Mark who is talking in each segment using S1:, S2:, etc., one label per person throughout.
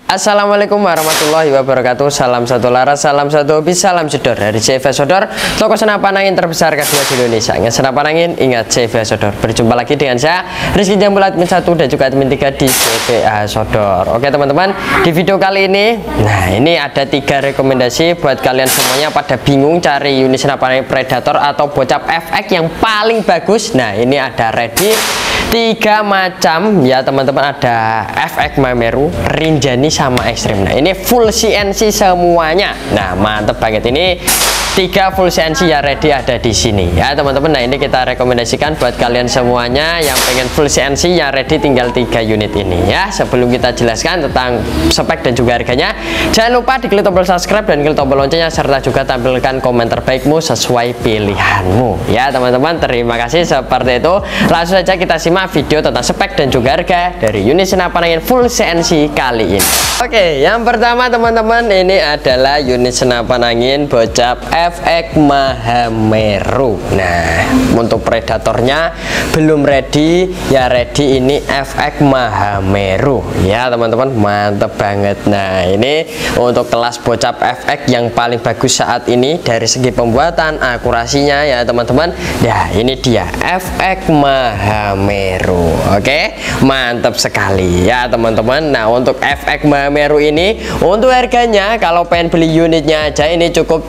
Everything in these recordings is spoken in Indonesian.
S1: Assalamualaikum warahmatullahi wabarakatuh. Salam satu laras, salam satu hobi, salam jedor dari CV Sodor, toko senapan angin terbesar kedua di Indonesia. Ingat senapan angin, ingat CV Sodor. Berjumpa lagi dengan saya Rizky Jambulat admin 1 dan juga admin 3 di CVA Sodor. Oke teman-teman, di video kali ini, nah ini ada 3 rekomendasi buat kalian semuanya pada bingung cari unit senapan angin Predator atau bocap FX yang paling bagus. Nah ini ada ready 3 macam ya teman-teman, ada FX Mameru, Rinjani sama Ekstrim. Nah ini full CNC semuanya. Nah mantep banget, ini 3 full CNC ya ready ada di sini ya teman-teman. Nah ini kita rekomendasikan buat kalian semuanya yang pengen full CNC ya ready, tinggal 3 unit ini ya. Sebelum kita jelaskan tentang spek dan juga harganya, jangan lupa diklik tombol subscribe dan klik tombol loncengnya, serta juga tampilkan komentar baikmu sesuai pilihanmu ya teman-teman. Terima kasih. Seperti itu, langsung saja kita simak video tentang spek dan juga harga dari unit senapan angin full CNC kali ini. Oke, yang pertama teman-teman, ini adalah unit senapan angin bocap FX Mahameru. Nah untuk predatornya belum ready ya ready, ini FX Mahameru ya teman-teman, mantep banget. Nah ini untuk kelas bocap FX yang paling bagus saat ini dari segi pembuatan, akurasinya ya teman-teman. Ya ini dia FX Mahameru. Oke, mantap sekali ya teman-teman. Nah untuk FX Mahameru ini, untuk harganya kalau pengen beli unitnya aja ini cukup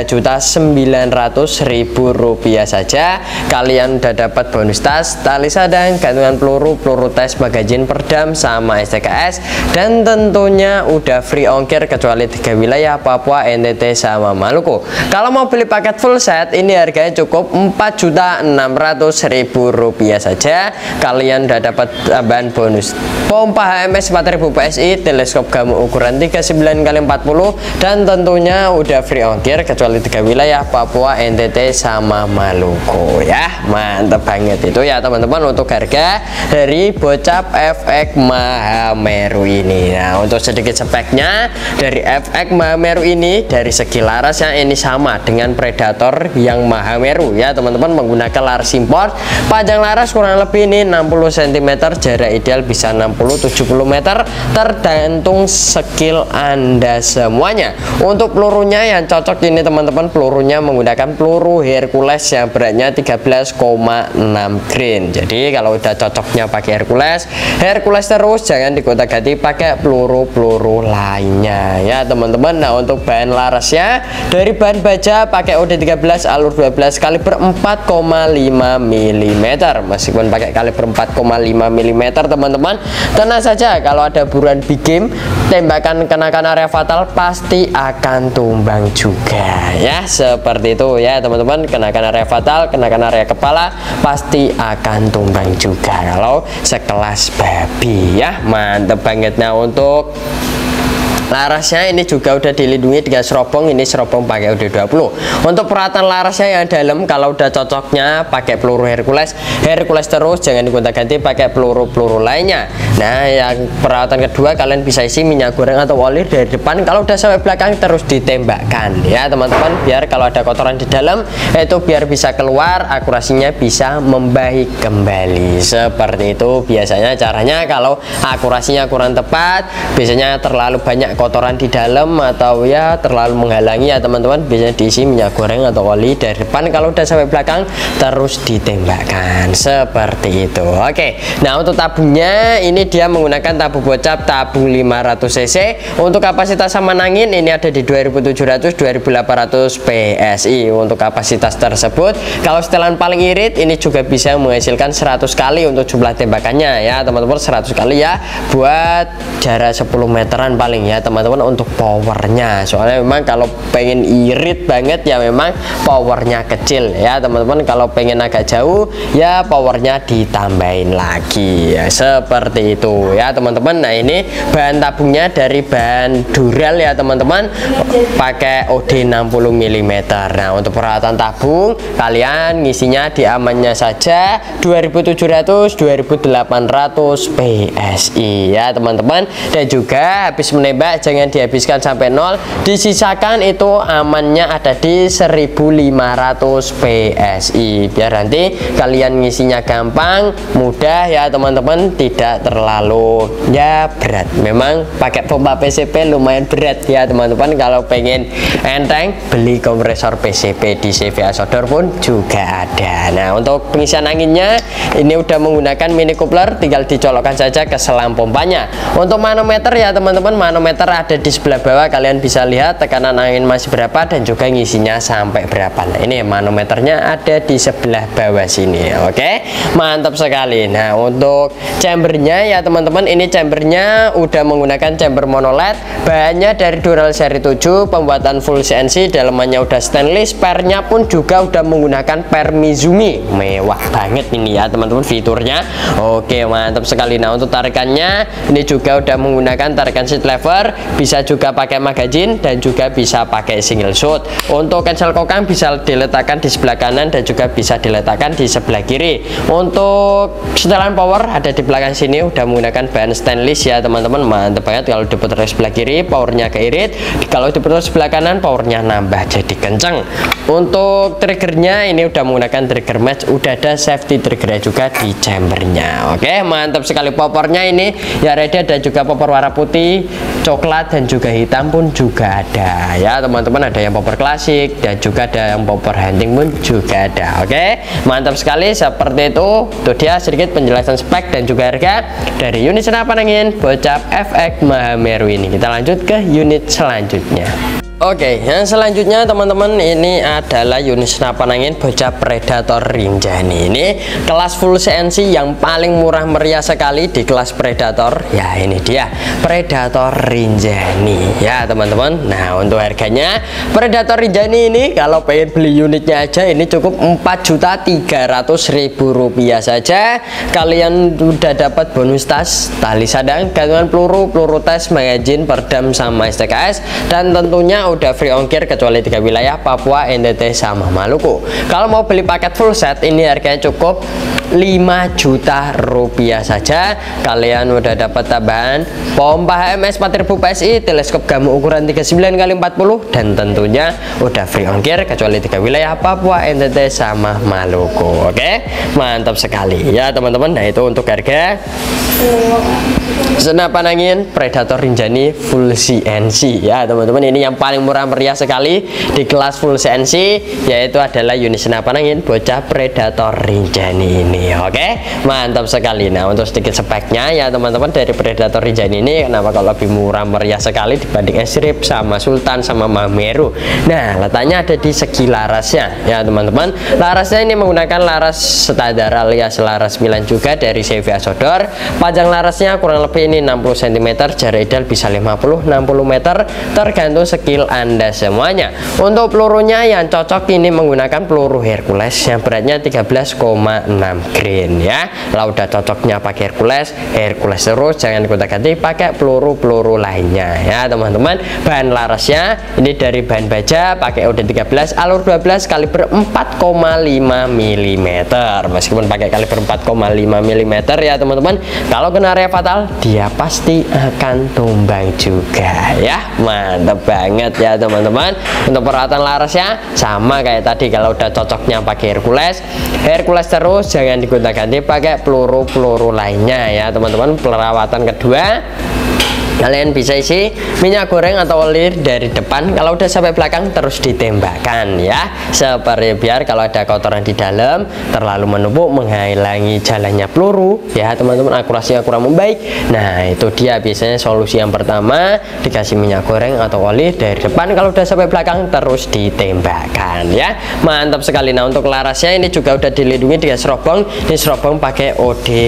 S1: 3.900.000 rupiah saja. Kalian udah dapat bonus tas, tali sadang, gantungan peluru, peluru tes, magazin perdam sama STKS, dan tentunya udah free ongkir kecuali 3 wilayah, Papua, NTT sama Maluku. Kalau mau beli paket full set ini harganya cukup 4.600.000 rupiah saja. Kalian udah dapat tambahan bonus pompa HMS 4000 PSI, teleskop gamu ukuran 39x40, dan tentunya udah free ongkir kecuali 3 wilayah, Papua, NTT sama Maluku ya. Mantap banget itu ya teman-teman untuk harga dari bocap FX Mahameru ini. Nah untuk sedikit speknya dari FX Mahameru ini, dari segi larasnya ini sama dengan Predator yang Mahameru ya teman-teman, menggunakan laras import. Panjang laras kurang lebih ini 60 cm, jarak ideal bisa 60-70 meter tergantung skill Anda semuanya. Untuk pelurunya yang cocok ini teman-teman, pelurunya menggunakan peluru Hercules yang beratnya 13,6 grain. Jadi kalau udah cocoknya pakai Hercules terus, jangan digonta-ganti pakai peluru-peluru lainnya ya teman-teman. Nah untuk bahan larasnya dari bahan baja pakai OD13 alur 12 kaliber 4,5 mm. Meskipun pakai kaliber 4,5 mm teman-teman, tenang saja, kalau ada buruan big game, tembakan kenakan area fatal pasti akan tumbang juga ya. Seperti itu ya teman-teman, kenakan area fatal, kenakan area kepala pasti akan tumbang juga kalau sekelas babi ya. Mantep banget. Nah untuk larasnya ini juga udah dilindungi dengan serobong, ini serobong pakai OD20. Untuk peralatan larasnya yang dalam, kalau udah cocoknya pakai peluru Hercules terus, jangan digonta-ganti pakai peluru-peluru lainnya. Nah yang peralatan kedua, kalian bisa isi minyak goreng atau oli dari depan, kalau udah sampai belakang terus ditembakkan ya teman-teman, biar kalau ada kotoran di dalam itu biar bisa keluar, akurasinya bisa membaik kembali. Seperti itu biasanya caranya. Kalau akurasinya kurang tepat, biasanya terlalu banyak kotoran di dalam atau ya terlalu menghalangi ya teman-teman, biasanya diisi minyak goreng atau oli dari depan, kalau udah sampai belakang terus ditembakkan. Seperti itu. Oke, nah untuk tabungnya ini dia menggunakan tabung bocap, tabung 500 cc. Untuk kapasitas saman angin ini ada di 2700-2800 PSI. Untuk kapasitas tersebut, kalau setelan paling irit ini juga bisa menghasilkan 100 kali untuk jumlah tembakannya ya teman-teman, 100 kali ya buat jarak 10 meteran paling ya teman-teman untuk powernya. Soalnya memang kalau pengen irit banget ya memang powernya kecil ya teman-teman, kalau pengen agak jauh ya powernya ditambahin lagi ya. Seperti itu ya teman-teman. Nah ini bahan tabungnya dari bahan dural ya teman-teman, pakai OD 60 mm. Nah untuk peralatan tabung kalian ngisinya di amannya saja 2700-2800 PSI ya teman-teman. Dan juga habis menembak ya, jangan dihabiskan sampai nol, disisakan itu amannya ada di 1500 PSI, biar nanti kalian ngisinya gampang, mudah ya teman-teman, tidak terlalu ya berat. Memang pakai pompa PCP lumayan berat ya teman-teman. Kalau pengen enteng, beli kompresor PCP di CV Asodor pun juga ada. Nah, untuk pengisian anginnya ini udah menggunakan mini coupler, tinggal dicolokkan saja ke selang pompanya. Untuk manometer ya teman-teman, manometer ada di sebelah bawah, kalian bisa lihat tekanan angin masih berapa dan juga ngisinya sampai berapa. Nah, ini manometernya ada di sebelah bawah sini. Oke, mantap sekali. Nah, untuk chambernya ya teman-teman, ini chambernya udah menggunakan chamber mono LED, bahannya dari Dural seri 7, pembuatan full CNC, dalamannya udah stainless, pernya pun juga udah menggunakan per Mizumi. Mewah banget ini ya teman-teman fiturnya. Oke, mantap sekali. Nah, untuk tarikannya ini juga udah menggunakan tarikan seat lever, bisa juga pakai magazine dan juga bisa pakai single shot. Untuk cancel kokang bisa diletakkan di sebelah kanan dan juga bisa diletakkan di sebelah kiri. Untuk setelan power ada di belakang sini, udah menggunakan bahan stainless ya teman-teman. Mantap banget. Kalau diputar sebelah kiri powernya keirit, kalau diputar sebelah kanan powernya nambah jadi kenceng. Untuk triggernya ini udah menggunakan trigger match, udah ada safety triggernya juga di chambernya. Oke, mantap sekali. Popornya ini ya ready, ada juga popor warna putih, coklat dan juga hitam pun juga ada ya teman-teman. Ada yang popor klasik dan juga ada yang popor hunting pun juga ada. Oke, mantap sekali. Seperti itu dia sedikit penjelasan spek dan juga harga dari unit senapan angin Bocap FX Mahameru ini. Kita lanjut ke unit selanjutnya. Oke, yang selanjutnya teman-teman, ini adalah unit senapan angin Bocap Predator Rinjani. Ini kelas full CNC yang paling murah meriah sekali di kelas Predator. Ya, ini dia Predator Rinjani ya teman-teman. Nah, untuk harganya Predator Rinjani ini kalau pengen beli unitnya aja ini cukup Rp4.300.000 saja. Kalian udah dapat bonus tas, tali sadang, gantungan peluru, peluru tes, magazine, perdam sama STKS, dan tentunya udah free ongkir kecuali 3 wilayah, Papua, NTT sama Maluku. Kalau mau beli paket full set ini harganya cukup Rp5 juta saja. Kalian udah dapat tambahan pompa HMS 4000 PSI, teleskop gamu ukuran 39x40, dan tentunya udah free ongkir kecuali 3 wilayah, Papua, NTT sama Maluku. Oke, mantap sekali ya teman-teman. Nah, itu untuk harga senapan angin Predator Rinjani full CNC ya teman-teman. Ini yang paling murah meriah sekali di kelas full CNC, yaitu adalah unit senapan angin Bocap Predator Rinjani ini. Oke, mantap sekali. Nah, untuk sedikit speknya ya teman-teman, dari Predator Rinjani ini kenapa kalau lebih murah meriah sekali dibanding S-Rip sama Sultan sama Mahameru. Nah, letaknya ada di segi larasnya ya teman-teman. Larasnya ini menggunakan laras standar alias laras 9 juga dari CV Asodor. Panjang larasnya kurang lebih ini 60 cm, jarak ideal bisa 50-60 meter, tergantung skill Anda semuanya. Untuk pelurunya yang cocok ini menggunakan peluru Hercules yang beratnya 13,6 grain ya. Kalau udah cocoknya pakai Hercules terus, jangan gonta-ganti pakai peluru-peluru lainnya ya teman-teman. Bahan larasnya ini dari bahan baja, pakai OD13 alur 12 kaliber 4,5 mm. Meskipun pakai kaliber 4,5 mm ya teman-teman, kalau kena area fatal dia pasti akan tumbang juga ya. Mantap banget ya teman-teman. Untuk perawatan larasnya sama kayak tadi, kalau udah cocoknya pakai Hercules terus, jangan digonta-ganti pakai peluru-peluru lainnya ya teman-teman. Perawatan kedua, kalian bisa isi minyak goreng atau oli dari depan, kalau udah sampai belakang terus ditembakkan ya, seperti biar kalau ada kotoran di dalam terlalu menumpuk menghalangi jalannya peluru ya teman-teman, akurasinya kurang membaik. Nah, itu dia biasanya solusi yang pertama, dikasih minyak goreng atau oli dari depan, kalau udah sampai belakang terus ditembakkan ya. Mantap sekali. Nah, untuk larasnya ini juga udah dilindungi dengan serobong, ini serobong pakai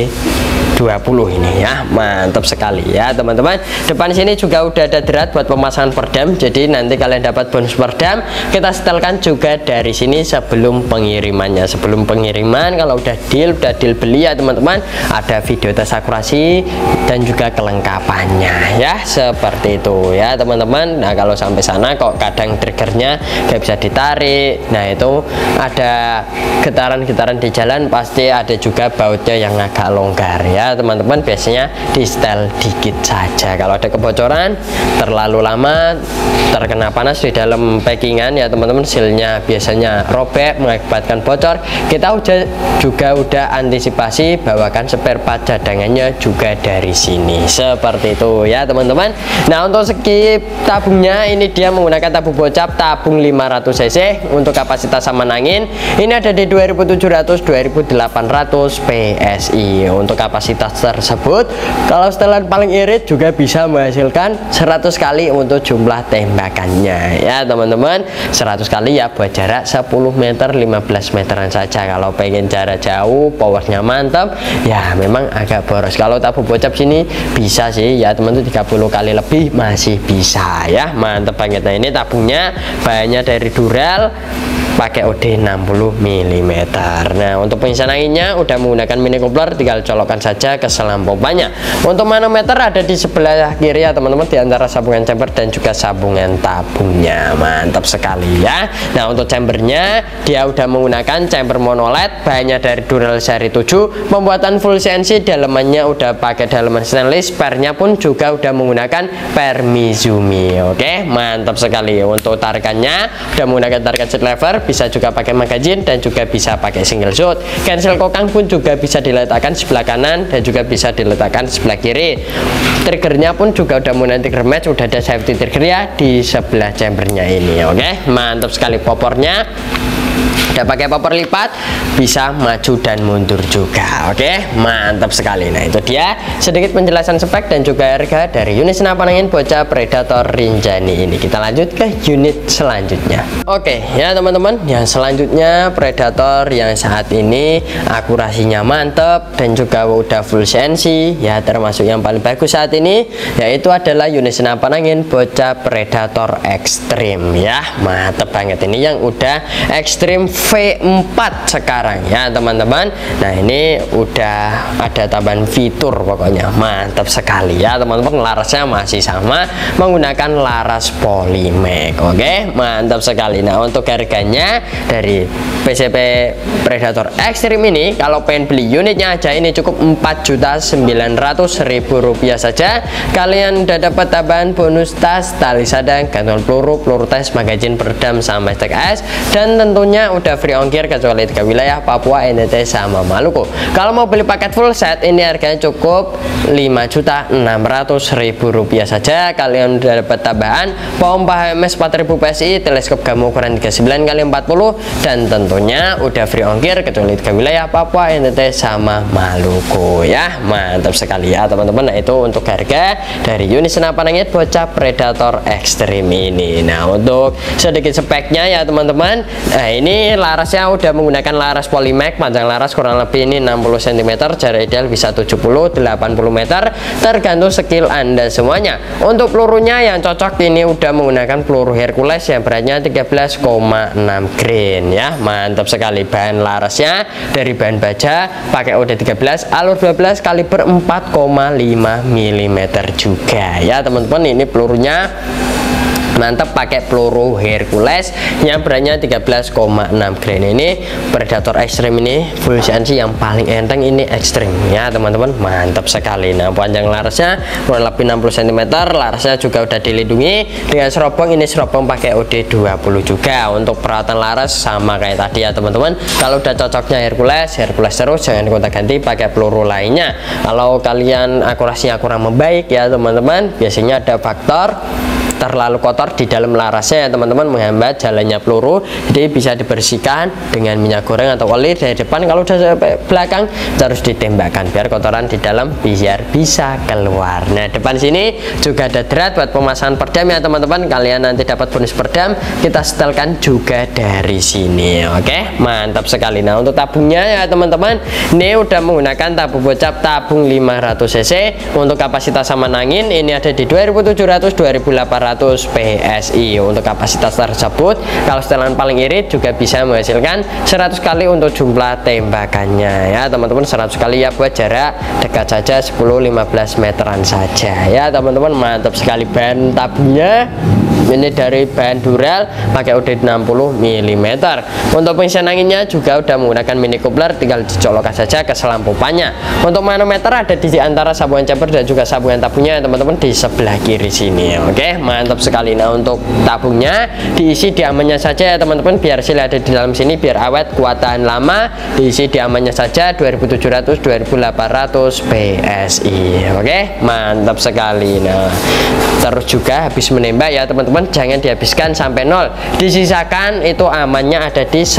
S1: OD20 ini ya. Mantap sekali ya teman-teman. Depan sini juga udah ada drat buat pemasangan perdam, jadi nanti kalian dapat bonus perdam kita setelkan juga dari sini sebelum pengirimannya. Sebelum pengiriman kalau udah deal beli ya teman-teman, ada video tes akurasi dan juga kelengkapannya ya, seperti itu ya teman-teman. Nah, kalau sampai sana kok kadang triggernya gak bisa ditarik, nah itu ada getaran-getaran di jalan, pasti ada juga bautnya yang agak longgar ya teman-teman. Biasanya di setel dikit saja. Kalau ada kebocoran terlalu lama terkena panas di dalam packingan ya teman-teman, sealnya biasanya robek mengakibatkan bocor, kita juga udah antisipasi, bawakan spare part cadangannya juga dari sini, seperti itu ya teman-teman. Nah, untuk segi tabungnya ini dia menggunakan tabung bocap tabung 500 cc untuk kapasitas saman angin ini ada di 2700-2800 PSI. Untuk kapasitas tersebut kalau setelan paling irit juga bisa menghasilkan 100 kali untuk jumlah tembakannya ya teman-teman. 100 kali ya buat jarak 10 meter 15 meteran saja. Kalau pengen jarak jauh powernya mantap ya memang agak boros. Kalau tabung bocap sini bisa sih ya teman-teman, 30 kali lebih masih bisa ya, mantap banget. Nah, ini tabungnya bahannya dari Dural, pakai OD 60 mm. Nah, untuk pengisian anginnya udah menggunakan mini coupler, tinggal colokkan saja ke selang pompanya. Untuk manometer ada di sebelah kiri ya teman-teman, di antara sambungan chamber dan juga sambungan tabungnya. Mantap sekali ya. Nah, untuk chambernya dia udah menggunakan chamber monoled, bahannya dari Dural seri 7, pembuatan full CNC, dalemannya udah pakai daleman stainless, pernya pun juga udah menggunakan per Mizumi. Oke, mantap sekali. Untuk tarikannya udah menggunakan tarikan seat lever, bisa juga pakai magazine dan juga bisa pakai single shot. Cancel kokang pun juga bisa diletakkan sebelah kanan dan juga bisa diletakkan sebelah kiri. Triggernya pun juga udah menggunakan trigger match, udah ada safety trigger ya di sebelah chambernya ini. Oke, mantap sekali. Popornya udah pakai popor lipat, bisa maju dan mundur juga. Oke, mantap sekali. Nah, itu dia sedikit penjelasan spek dan juga harga dari unit senapan angin bocap Predator Rinjani ini. Kita lanjut ke unit selanjutnya. Oke ya teman-teman, yang selanjutnya Predator yang saat ini akurasinya mantap dan juga udah full CNC ya, termasuk yang paling bagus saat ini yaitu adalah unit senapan angin bocap Predator Extreme ya. Mantap banget, ini yang udah Extreme V4 sekarang ya teman-teman. Nah, ini udah ada tambahan fitur, pokoknya mantap sekali ya teman-teman. Larasnya masih sama menggunakan laras Polymax. Oke, mantap sekali. Nah, untuk harganya dari PCP Predator Extreme ini kalau pengen beli unitnya aja ini cukup Rp4.900.000 saja. Kalian udah dapat tambahan bonus tas, tali sadang, gantungan peluru, peluru tes, magazin peredam sama STKS, dan tentunya udah free ongkir kecuali 3 wilayah, Papua, NTT sama Maluku. Kalau mau beli paket full set ini harganya cukup Rp5.600.000 saja. Kalian udah dapat tambahan pompa HMS 4000 PSI, teleskop Gamo ukuran 39x40, dan tentunya udah free ongkir kecuali 3 wilayah, Papua, NTT sama Maluku ya. Mantap sekali ya teman-teman. Nah, itu untuk harga dari unit senapan angin bocap Predator Extreme ini. Nah, untuk sedikit speknya ya teman-teman, nah ini larasnya udah menggunakan laras Polymax, panjang laras kurang lebih ini 60 cm, jarak ideal bisa 70-80 meter tergantung skill Anda semuanya. Untuk pelurunya yang cocok ini udah menggunakan peluru Hercules yang beratnya 13,6 grain ya. Mantap sekali. Bahan larasnya dari bahan baja, pakai OD13 alur 12 kaliber 4,5 mm juga ya teman-teman. Ini pelurunya mantap, pakai peluru Hercules yang beratnya 13,6 grain. Ini Predator Extreme ini full CNC yang paling enteng, ini Extreme ya teman-teman. Mantap sekali. Nah, panjang larasnya kurang lebih 60 cm, larasnya juga udah dilindungi dengan serobong. Ini serobong pakai OD20 juga. Untuk perawatan laras sama kayak tadi ya teman-teman. Kalau udah cocoknya Hercules terus, jangan gonta-ganti pakai peluru lainnya. Kalau kalian akurasinya kurang membaik ya teman-teman, biasanya ada faktor terlalu kotor di dalam larasnya ya teman-teman, menghambat jalannya peluru. Jadi bisa dibersihkan dengan minyak goreng atau oli dari depan, kalau udah sampai belakang harus ditembakkan biar kotoran di dalam biar bisa keluar. Nah, depan sini juga ada drat buat pemasangan perdam ya teman-teman. Kalian nanti dapat bonus perdam, kita setelkan juga dari sini. Oke, mantap sekali. Nah, untuk tabungnya ya teman-teman, ini udah menggunakan tabung bocap tabung 500 cc. Untuk kapasitas saman angin ini ada di 2700-2800 PSI. Untuk kapasitas tersebut kalau setelan paling irit juga bisa menghasilkan 100 kali untuk jumlah tembakannya ya teman-teman. 100 kali ya buat jarak dekat saja 10-15 meteran saja ya teman-teman. Mantap sekali bahan tabungnya. ini dari bahan dural, pakai UD 60 mm. Untuk pengisian anginnya juga udah menggunakan mini coupler, tinggal dicolokkan saja ke selampupannya. Untuk manometer ada di antara sambungan chamber dan juga sambungan tabungnya teman-teman di sebelah kiri sini. Oke, mantap sekali. Nah, untuk tabungnya diisi di amannya saja ya teman-teman, biar hasil ada di dalam sini biar awet, kuat tahan lama. Diisi di amannya saja 2700 2800 PSI. Oke, mantap sekali. Nah, terus juga habis menembak ya teman-teman, jangan dihabiskan sampai nol, disisakan itu amannya ada di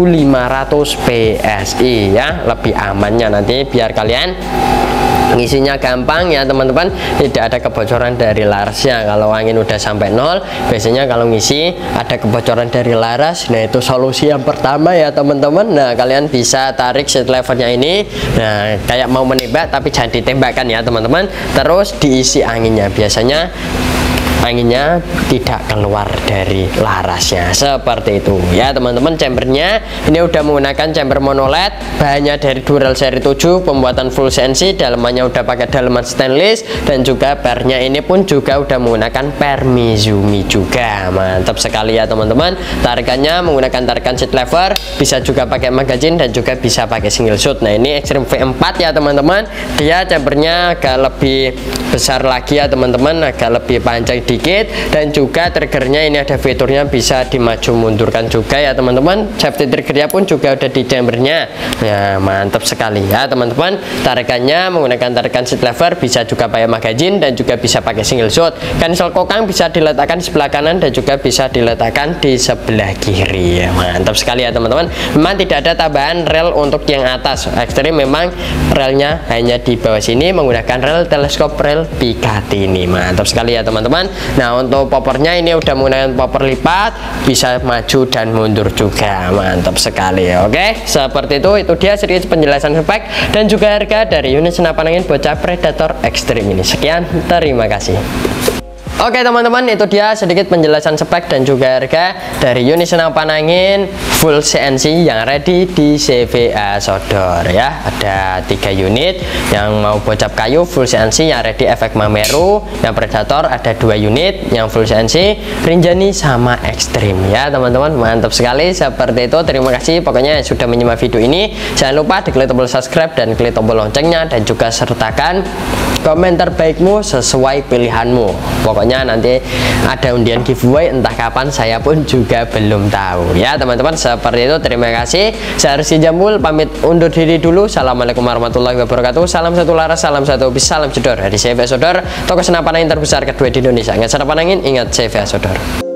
S1: 1500 PSI ya, lebih amannya nanti biar kalian ngisinya gampang ya teman-teman, tidak ada kebocoran dari larasnya. Kalau angin udah sampai nol, biasanya kalau ngisi ada kebocoran dari laras. Nah, itu solusi yang pertama ya teman-teman. Nah, kalian bisa tarik set levernya ini, nah kayak mau menembak tapi jangan ditembakkan ya teman-teman. Terus diisi anginnya, biasanya anginnya tidak keluar dari larasnya seperti itu ya teman-teman. Chambernya ini udah menggunakan chamber monoled, bahannya dari Dural seri 7, pembuatan full CNC, dalamannya udah pakai dalaman stainless, dan juga barnya ini pun juga udah menggunakan per Mizumi juga. Mantap sekali ya teman-teman. Tarikannya menggunakan tarikan seat lever, bisa juga pakai magazine dan juga bisa pakai single shot. Nah, ini Extreme V4 ya teman-teman, dia chambernya agak lebih besar lagi ya teman-teman, agak lebih panjang dikit, dan juga triggernya ini ada fiturnya bisa dimaju mundurkan juga ya teman-teman. Safety triggernya pun juga udah di chambernya ya, mantap sekali ya teman-teman. Tarikannya menggunakan tarikan seat lever, bisa juga pakai magazine dan juga bisa pakai single shot. Cancel kokang bisa diletakkan di sebelah kanan dan juga bisa diletakkan di sebelah kiri ya, mantap sekali ya teman-teman. Memang tidak ada tambahan rel untuk yang atas Extreme, memang relnya hanya di bawah sini menggunakan rel teleskop rel Picatinny. Mantap sekali ya teman-teman. Nah, untuk poppernya ini udah menggunakan popper lipat, bisa maju dan mundur juga. Mantap sekali ya. Oke, seperti itu dia sedikit penjelasan spek dan juga harga dari unit senapan angin bocah Predator Extreme ini. Sekian, terima kasih. Oke teman-teman, itu dia sedikit penjelasan spek dan juga harga dari unit senapan angin full CNC yang ready di CVA Sodor ya. Ada 3 unit, yang mau bocap kayu full CNC yang ready efek Mameru, yang Predator ada 2 unit yang full CNC Rinjani sama Extreme ya teman-teman. Mantap sekali, seperti itu. Terima kasih pokoknya sudah menyimak video ini. Jangan lupa diklik tombol subscribe dan klik tombol loncengnya, dan juga sertakan komentar baikmu sesuai pilihanmu. Pokoknya nanti ada undian giveaway, entah kapan saya pun juga belum tahu ya teman-teman. Seperti itu, terima kasih. Saya Rizky Jambul pamit undur diri dulu. Assalamualaikum warahmatullahi wabarakatuh. Salam satu laras, salam satu bis, salam Sodor dari CVA Sodor, toko senapan angin terbesar kedua di Indonesia. Ingat senapan angin, ingat CVA Sodor.